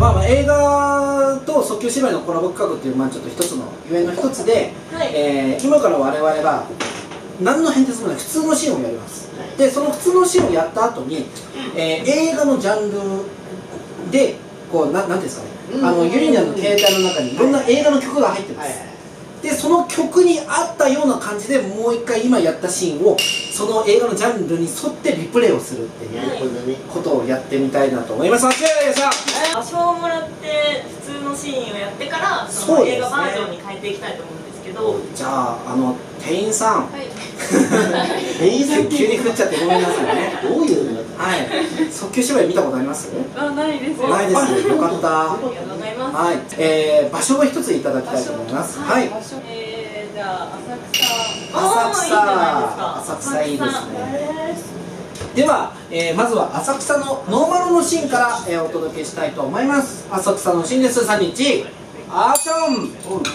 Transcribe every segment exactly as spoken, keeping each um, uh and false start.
まあまあ映画と即興芝居のコラボ企画っていう、まあちょっと一つのゆえんの一つで、はい、えー、今から我々は何の変哲もない普通のシーンをやります。でその普通のシーンをやった後に、えー、映画のジャンルでこうななんていうんですかね、あのユリニャンの携帯の中にいろんな映画の曲が入ってます。でその曲に合ったような感じでもう一回今やったシーンをその映画のジャンルに沿ってリプレイをするっていうことをやってみたいなと思います。場所をもらって普通のシーンをやってからその映画バージョンに変えていきたいと思うんですけど、 じゃああの店員さん、店員さん急に振っちゃってごめんなさいね。どういうの？はい。即興芝居見たことあります？ あ、ないです。 ないです。よかった。 ありがとうございます。 はい。えー、場所を一ついただきたいと思います。はい。 えー、じゃあ浅草。 浅草。浅草いいですね。では、えー、まずは浅草のノーマルのシーンから、えー、お届けしたいと思います。浅草のシーンです。さんにちアクション。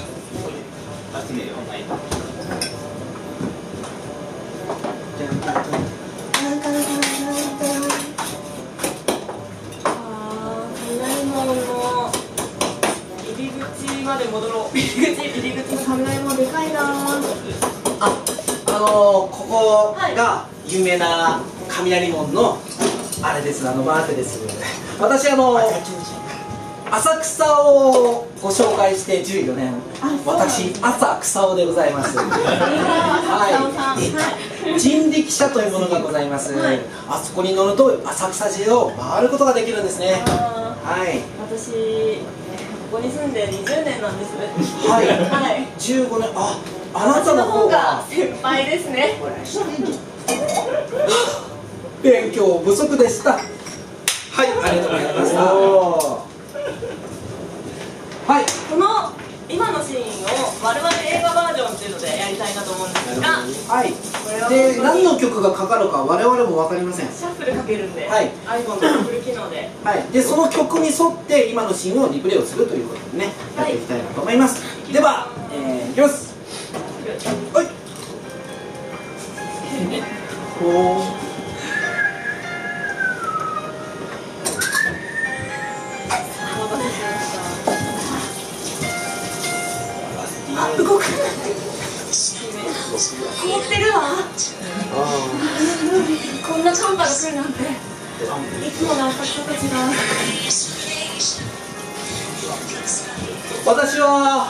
まで戻ろう。入り口、入り口の雷もでかいな。あ、 あのー、ここが有名な雷門のあれです。あのマーテです。私あの浅草をご紹介してじゅうよねん。私浅草尾でございます。はい。人力車というものがございます。はい、あそこに乗ると浅草寺を回ることができるんですね。はい。 私。ここに住んでにじゅうねんなんです。 はい。はい。じゅうごねん。あ、あなたの方が先輩ですね。 勉強不足でした。はい、ありがとうございました。はい。 この今のシーンを我々映画バージョンっていうのでやりたいなと思うんですが、 はい。で、何の曲がかかるか我々も分かりません。 シャッフルかけるんで、 はい、 iPhone のシャッフル機能で、 はい。で、その曲に沿って今のシーンをリプレイをするということでね、やっていきたいなと思います。では、えー、いきます。はい。おー。 あ、動かない。凍ってるわ。こんな寒波が来るなんて。いつもの浅草と違う。 私は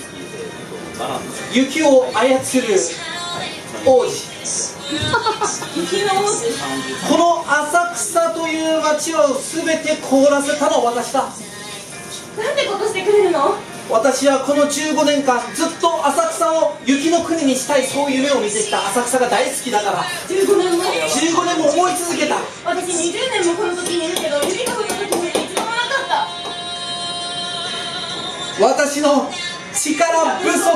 雪を操る王子。 雪の王子。 この浅草という街をすべて凍らせたのは私だ。 なんてことしてくれるの？ 私はこのじゅうごねんかんずっと浅草を雪の国にしたい、そういう夢を見てきた。浅草が大好きだから。 じゅうごねんもじゅうごねんも思い続けた。 私にじゅうねんもこの時にいるけど雪が降った時に一度もなかった。 私の力不足。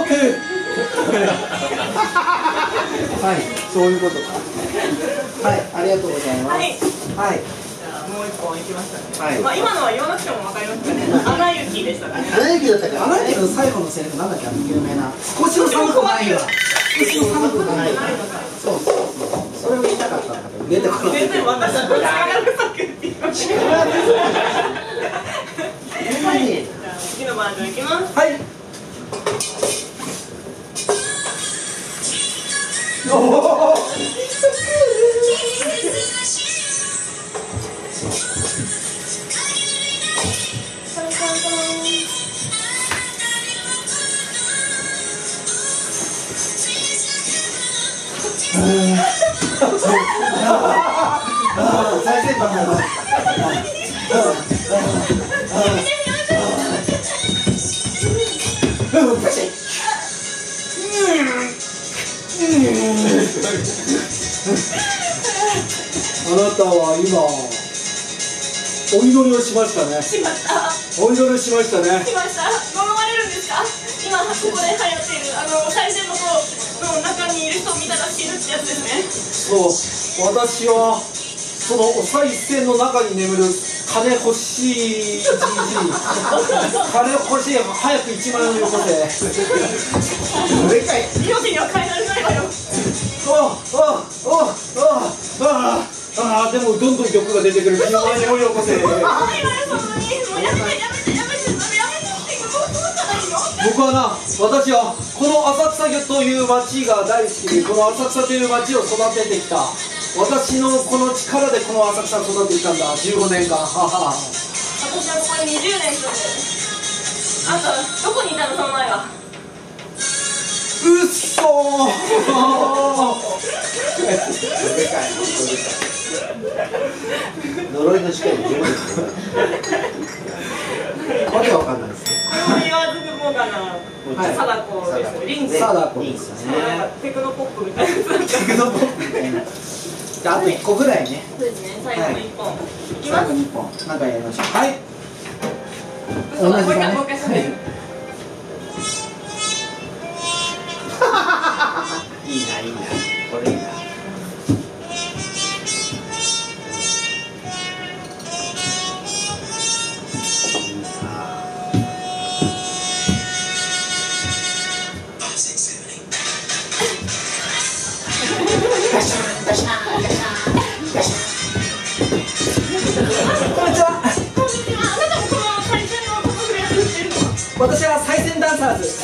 はい、そういうことか。はい、ありがとうございます。はい、はい、 もう一本いきましたね。 はい、 まあ今のは言わなくてもわかりますかね。アナ雪でしたね。 アナ雪だったか。アナ雪の最後のセリフなんだっけ、あの有名な。少しも寒くないわ。少しも寒くない。そうそうそう。それを言いたかったんだけど出てこない。 全然私の力不足って言いました。はい。じゃあ次のバージョンいきます。 はい。おお。最先端だな。あなたは今お祈りをしましたね。 しました。 お祈りしましたね。 しました。呪われるんですか？今ここで流行っているあの最前のの中にいる人を見たら死ぬってやつですね。 そう、私はそのお賽銭の中に眠る金欲しいじじい。金欲しい、早くいちまんえんをよこせ。でかい。 命には変えられないわよ。 ああああああああ、でもどんどん玉が出てくる。いちまんえんをよこせ。 ああ、今よ、そんなに。もうやめてやめて。 僕はな、私はこの浅草という町が大好きで、この浅草という町を育ててきた。私のこの力でこの浅草を育ててきたんだ。じゅうごねんかん。はは。 私はここににじゅうねん住んでる。あんたどこにいたのその前は。 うっそー呪いの試験に十分ですね。わけわかんないですね。 これを言わずにもうかな。貞子です。リンク。 貞子ですよね。 テクノポップみたいな。テクノポップみたいな。じゃああといっこぐらいね。 そうですね。最後のいっぽん。いきます。 最後にいっぽん。なんかやりましょう。はい。 同じだね。もう一回もう一回。 いいな、いいな、これいいな。 こんにちは。 こんにちは。あなたもこの最先のコスプレやってるの？ 私は最先ダンサーズ。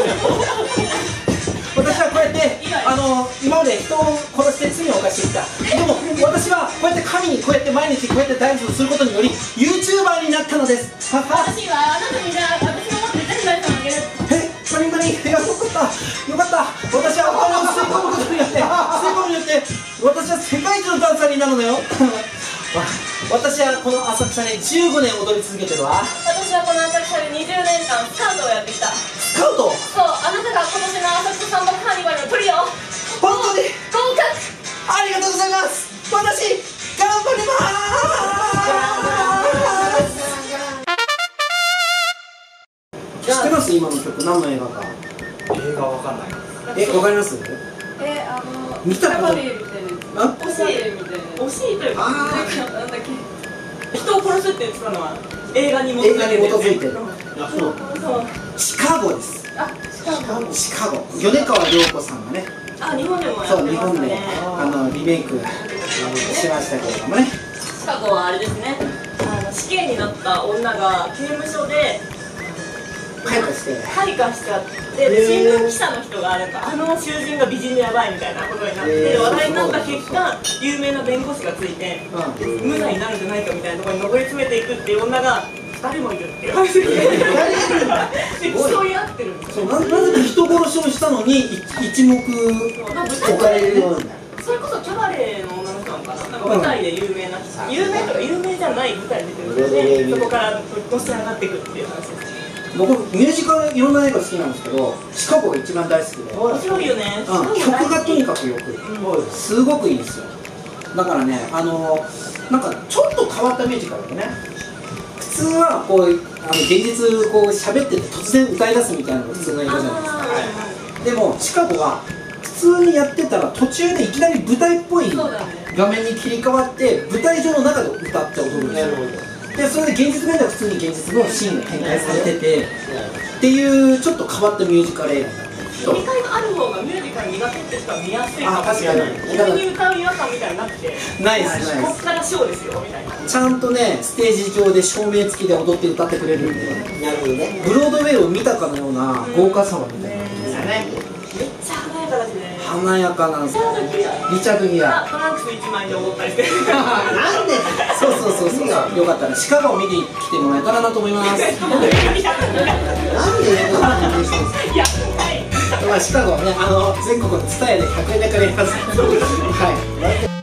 私はこうやってあの今まで人を殺して罪を犯してきた。でも私はこうやって神にこうやって毎日こうやってダンスをすることにより ユーチューバー になったのです。はは。 私はあなたにじゃあ私の持って全財産をあげる。 え、何何、いや、よかったよかった。私はお金を吸い込むことによって吸い込むによって私は世界一のダンサーになるのよ。私はこの浅草にじゅうごねん踊り続けてるわ。 私はこの浅草でにじゅうねんかんスカウトをやってきた。 スカウト。 そう、あなたが今年の浅草サンバカーニバルのトリオ。 本当に合格。 ありがとうございます。私頑張ります。知ってます？今の曲何の映画か。 映画わかんない。 え、わかります？ え、あの見たこと。 惜しいみたいな。惜しいというか、なんだっけ。人を殺すって言ってたのは映画に基づいてる。 映画に基づいてる。 あ、そう。 シカゴです。 あ、シカゴ。 シカゴ。米川涼子さんがね。 あ、日本でもやってそう、 ますね。 日本であのリメイクしましたけれどもね。 シカゴはあれですね。あの死刑になった女が刑務所で開花して開花しちゃって、新聞記者の人がなんかあの囚人が美人でやばいみたいなことになって話題になった結果、有名な弁護士がついて無罪になるんじゃないかみたいなところに上り詰めていくっていう女がふたりもいるっていう話で、競い合ってるんですよ。 なぜか人殺しをしたのに一目置かれるようになる。 それこそキャバレーの女の人なのかな、なんか舞台で有名な人、有名とか有名じゃない舞台に出てるんで、そこからのし上がっていくっていう話です。 僕ミュージカルいろんな映画好きなんですけど、シカゴが一番大好きで、 面白いよね。 曲がとにかくよく、すごくいいんですよ。だからね、あのなんかちょっと変わったミュージカルでね、普通はこうあの現実こう喋ってて突然歌い出すみたいなのが普通の映画じゃないですか。でもシカゴは普通にやってたら途中でいきなり舞台っぽい画面に切り替わって舞台上の中で歌って踊るんですよ。でそれで現実面では普通に現実のシーンが展開されててっていうちょっと変わったミュージカル映画なんですけど、 飲み会がある方がミュージカル苦手って人は見やすいかもしれない。 あ、 急に歌う違和感みたいなのなくて、 ないですないです。 こっからショーですよみたいな。 ちゃんとねステージ上で照明付きで踊って歌ってくれるんで、 なるほどね。 ブロードウェイを見たかのような豪華さみたいな感じですよね。 めっちゃ華やかだしね。 華やかなんですよ。リチャード・ギア。 トランクス一枚で踊ったりして。 なんで。 そうそうそうそう。よかったらシカゴを見に来てもらえたらなと思います。 なんで。なんで。 いや、はい。 まあシカゴはね、あの全国のツタヤでひゃくえんで借りれます。はい。